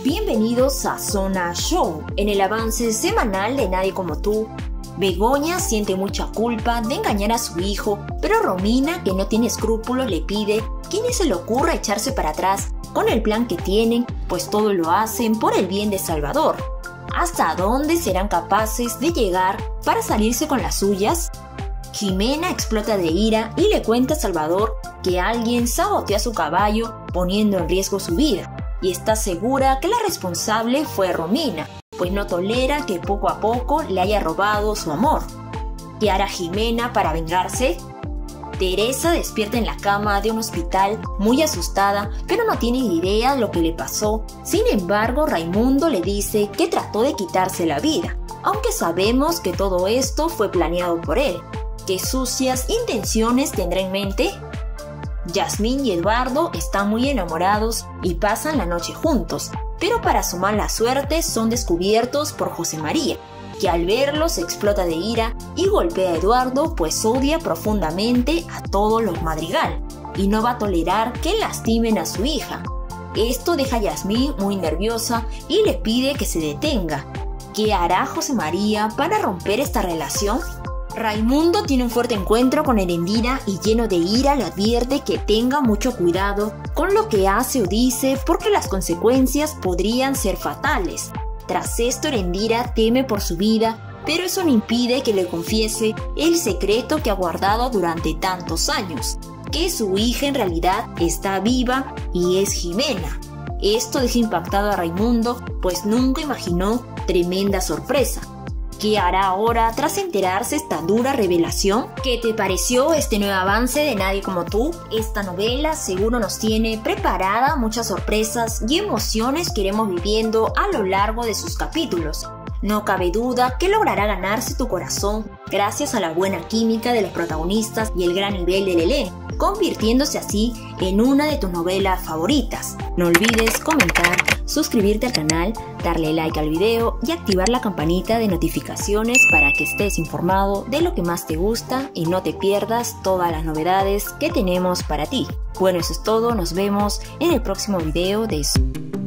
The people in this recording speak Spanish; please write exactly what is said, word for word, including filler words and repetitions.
Bienvenidos a Zona Show. En el avance semanal de Nadie Como Tú, Begoña siente mucha culpa de engañar a su hijo, pero Romina, que no tiene escrúpulos, le pide que ni se le ocurra echarse para atrás con el plan que tienen, pues todo lo hacen por el bien de Salvador. ¿Hasta dónde serán capaces de llegar para salirse con las suyas? Jimena explota de ira y le cuenta a Salvador que alguien saboteó a su caballo poniendo en riesgo su vida, y está segura que la responsable fue Romina, pues no tolera que poco a poco le haya robado su amor. ¿Qué hará Jimena para vengarse? Teresa despierta en la cama de un hospital muy asustada, pero no tiene idea de lo que le pasó. Sin embargo, Raimundo le dice que trató de quitarse la vida, aunque sabemos que todo esto fue planeado por él. ¿Qué sucias intenciones tendrá en mente? Yasmín y Eduardo están muy enamorados y pasan la noche juntos, pero para su mala suerte son descubiertos por José María, que al verlos explota de ira y golpea a Eduardo, pues odia profundamente a todos los Madrigal y no va a tolerar que lastimen a su hija. Esto deja a Yasmín muy nerviosa y le pide que se detenga. ¿Qué hará José María para romper esta relación? Raimundo tiene un fuerte encuentro con Erendira y lleno de ira le advierte que tenga mucho cuidado con lo que hace o dice porque las consecuencias podrían ser fatales. Tras esto, Erendira teme por su vida, pero eso no impide que le confiese el secreto que ha guardado durante tantos años, que su hija en realidad está viva y es Jimena. Esto deja impactado a Raimundo, pues nunca imaginó tremenda sorpresa. ¿Qué hará ahora tras enterarse esta dura revelación? ¿Qué te pareció este nuevo avance de Nadie Como Tú? Esta novela seguro nos tiene preparada muchas sorpresas y emociones que iremos viviendo a lo largo de sus capítulos. No cabe duda que logrará ganarse tu corazón gracias a la buena química de los protagonistas y el gran nivel del elenco, convirtiéndose así en una de tus novelas favoritas. No olvides comentar, suscribirte al canal, darle like al video y activar la campanita de notificaciones para que estés informado de lo que más te gusta y no te pierdas todas las novedades que tenemos para ti. Bueno, eso es todo, nos vemos en el próximo video de